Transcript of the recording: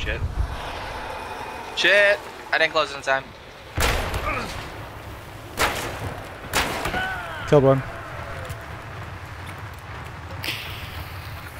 Shit. Shit! I didn't close in time. Killed one.